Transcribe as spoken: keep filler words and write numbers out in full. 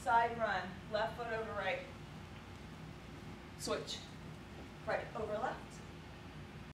side run. Left foot over right. Switch. Right.